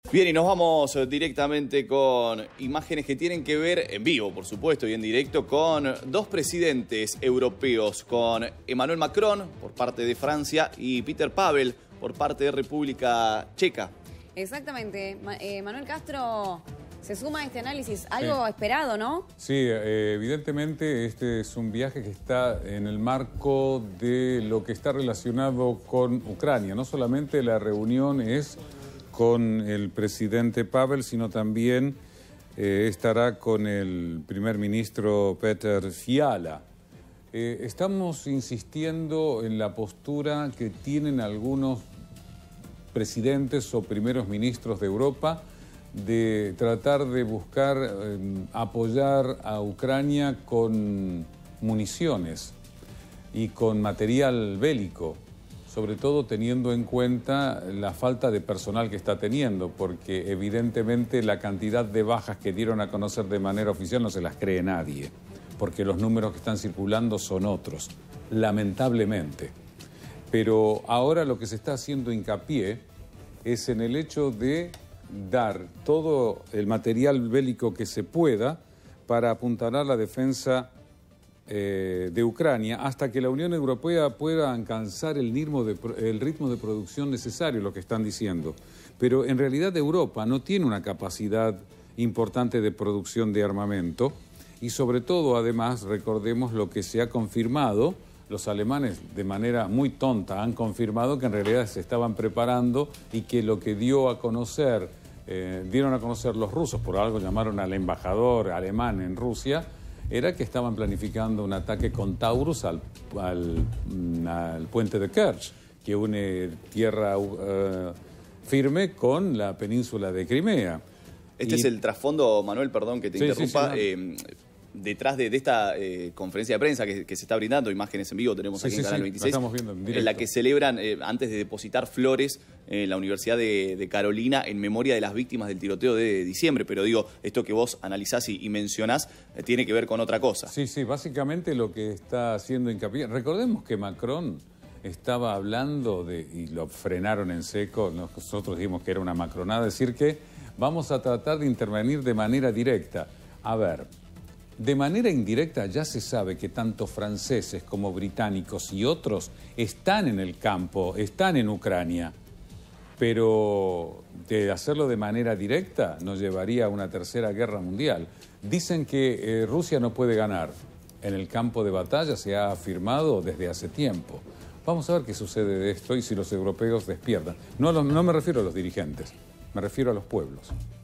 Bien, y nos vamos directamente con imágenes que tienen que ver, en vivo por supuesto y en directo, con dos presidentes europeos, con Emmanuel Macron por parte de Francia y Peter Pavel por parte de República Checa. Exactamente. Manuel Castro se suma a este análisis, algo esperado, ¿no? Sí, evidentemente este es un viaje que está en el marco de lo que está relacionado con Ucrania. No solamente la reunión es con el presidente Pavel, sino también estará con el primer ministro Peter Fiala. Estamos insistiendo en la postura que tienen algunos presidentes o primeros ministros de Europa de tratar de buscar apoyar a Ucrania con municiones y con material bélico, sobre todo teniendo en cuenta la falta de personal que está teniendo, porque evidentemente la cantidad de bajas que dieron a conocer de manera oficial no se las cree nadie, porque los números que están circulando son otros, lamentablemente. Pero ahora lo que se está haciendo hincapié es en el hecho de dar todo el material bélico que se pueda para apuntalar la defensa de Ucrania hasta que la Unión Europea pueda alcanzar el ritmo de producción necesario, lo que están diciendo. Pero en realidad Europa no tiene una capacidad importante de producción de armamento y sobre todo, además, recordemos lo que se ha confirmado. Los alemanes, de manera muy tonta, han confirmado que en realidad se estaban preparando y que lo que dieron a conocer los rusos, por algo llamaron al embajador alemán en Rusia, era que estaban planificando un ataque con Taurus al puente de Kerch, que une tierra firme con la península de Crimea. Este es el trasfondo, Manuel, perdón que te interrumpa. Sí, detrás de esta conferencia de prensa que se está brindando, imágenes en vivo, tenemos aquí en Canal 26, estamos viendo en directo, en la que celebran, antes de depositar flores en la Universidad de Carolina, en memoria de las víctimas del tiroteo de diciembre. Pero digo, esto que vos analizás y mencionás tiene que ver con otra cosa. Sí, básicamente lo que está haciendo hincapié. Recordemos que Macron estaba hablando y lo frenaron en seco, nosotros dijimos que era una macronada, decir que vamos a tratar de intervenir de manera directa. A ver, de manera indirecta ya se sabe que tanto franceses como británicos y otros están en el campo, están en Ucrania, pero de hacerlo de manera directa nos llevaría a una tercera guerra mundial. Dicen que Rusia no puede ganar. En el campo de batalla se ha afirmado desde hace tiempo. Vamos a ver qué sucede de esto y si los europeos despiertan. No me refiero a los dirigentes, me refiero a los pueblos.